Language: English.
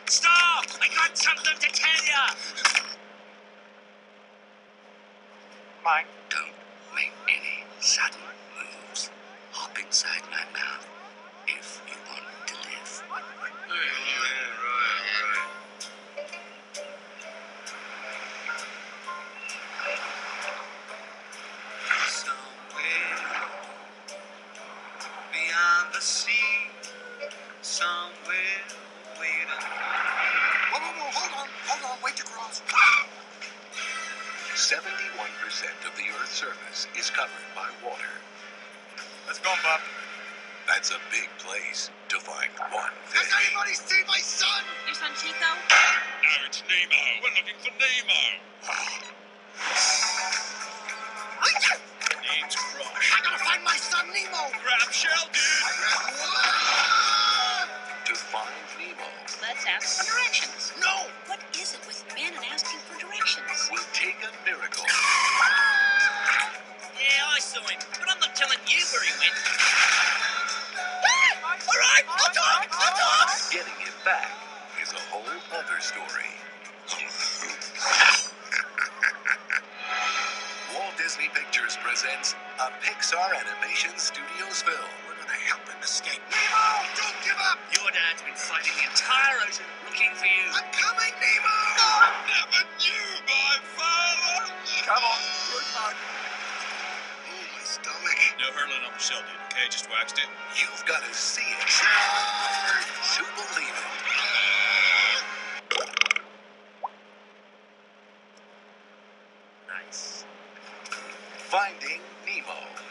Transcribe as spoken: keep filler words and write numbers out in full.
Stop! I got something to tell ya! Mine. Don't make any sudden moves. Hop inside my mouth if you want to live. Yeah, right, right. Somewhere beyond the sea, somewhere waiting. Whoa, whoa, whoa, hold on, hold on, wait to cross. seventy-one percent of the Earth's surface is covered by water. Let's go, Bob. That's a big place to find one Has thing. anybody seen my son? Your son Chico? No, it's Nemo. We're looking for Nemo. Name's Crush. I gotta find my son Nemo. Grab shell, dude. What? To find Nemo, Let's ask for directions. No. What is it with men and asking for directions? will take a miracle. Yeah, I saw him, but I'm not telling you where he went. All right, I'll talk, I'll talk. Getting him back is a whole other story. Walt Disney Pictures presents a Pixar Animation Studios film. We're gonna help him escape. Nemo, don't give up. Your dad's been fighting the entire ocean looking for you. I'm coming, Nemo. Never knew my father. Come on. Good luck. Oh, my stomach. No hurling on the shell, dude, okay? Just waxed it. You've got to see it to believe it. Nice. Finding Nemo.